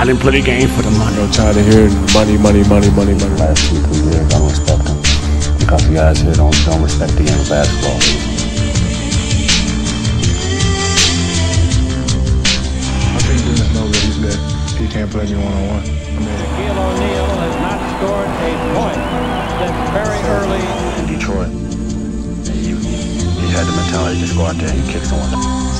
I didn't play the game for the money. I'm tired of hearing money. Last 2-3 years, I don't respect him because the guys here don't respect the game of basketball. I think Dennis knows that he's good. He can't play me one-on-one. Shaquille O'Neal has not scored a point since very early. In Detroit, he had the mentality to just go out there and kick someone.